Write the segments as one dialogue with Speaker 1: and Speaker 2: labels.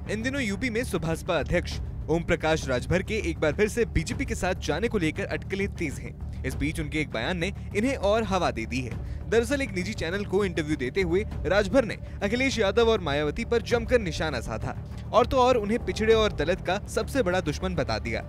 Speaker 1: इन दिनों यूपी में सुभाषपा अध्यक्ष ओम प्रकाश राजभर के एक बार फिर से बीजेपी के साथ जाने को लेकर अटकलें तेज हैं। इस बीच उनके एक बयान ने इन्हें और हवा दे दी है। दरअसल एक निजी चैनल को इंटरव्यू देते हुए राजभर ने अखिलेश यादव और मायावती पर जमकर निशाना साधा और तो और उन्हें पिछड़े और दलित का सबसे बड़ा दुश्मन बता दिया।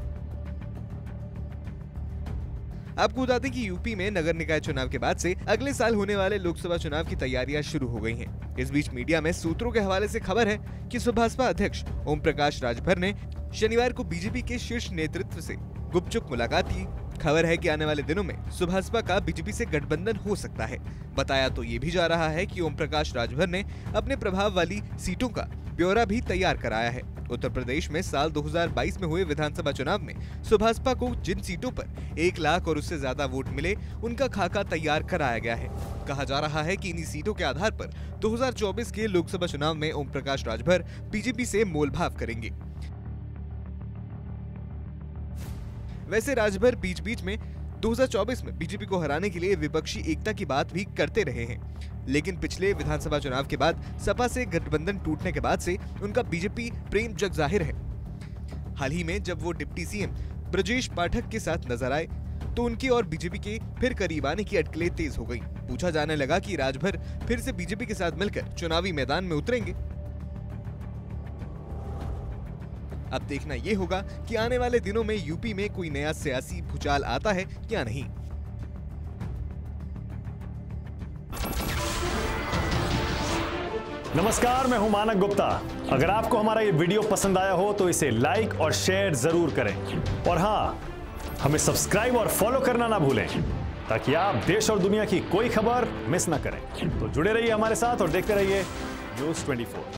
Speaker 1: आपको बता दें कि यूपी में नगर निकाय चुनाव के बाद से अगले साल होने वाले लोकसभा चुनाव की तैयारियां शुरू हो गई हैं। इस बीच मीडिया में सूत्रों के हवाले से खबर है कि सुभाषपा अध्यक्ष ओम प्रकाश राजभर ने शनिवार को बीजेपी के शीर्ष नेतृत्व से गुपचुप मुलाकात की। खबर है कि आने वाले दिनों में सुभाषपा का बीजेपी से गठबंधन हो सकता है। बताया तो ये भी जा रहा है कि ओम प्रकाश राजभर ने अपने प्रभाव वाली सीटों का ब्यौरा भी तैयार कराया है। उत्तर प्रदेश में साल 2022 में हुए विधानसभा चुनाव में सुभाषपा को जिन सीटों पर 1 लाख और उससे ज्यादा वोट मिले, उनका खाका तैयार कराया गया है। कहा जा रहा है कि इन्हीं सीटों के आधार पर 2024 के लोकसभा चुनाव में ओम प्रकाश राजभर बीजेपी से मोलभाव करेंगे। वैसे राजभर बीच बीच में 2024 में बीजेपी को हराने के लिए विपक्षी एकता की बात भी करते रहे हैं, लेकिन पिछले विधानसभा चुनाव के बाद सपा से गठबंधन टूटने के बाद से उनका बीजेपी प्रेम जग जाहिर है। हाल ही में जब वो डिप्टी सीएम ब्रजेश पाठक के साथ नजर आए तो उनके और बीजेपी के फिर करीब आने की अटकलें तेज हो गई। पूछा जाने लगा कि राजभर फिर से बीजेपी के साथ मिलकर चुनावी मैदान में उतरेंगे। अब देखना ये होगा कि आने वाले दिनों में यूपी में कोई नया सियासी भूचाल आता है या नहीं।
Speaker 2: नमस्कार, मैं हूं मानक गुप्ता। अगर आपको हमारा ये वीडियो पसंद आया हो तो इसे लाइक और शेयर जरूर करें और हाँ, हमें सब्सक्राइब और फॉलो करना ना भूलें ताकि आप देश और दुनिया की कोई खबर मिस ना करें। तो जुड़े रहिए हमारे साथ और देखते रहिए न्यूज़ 24।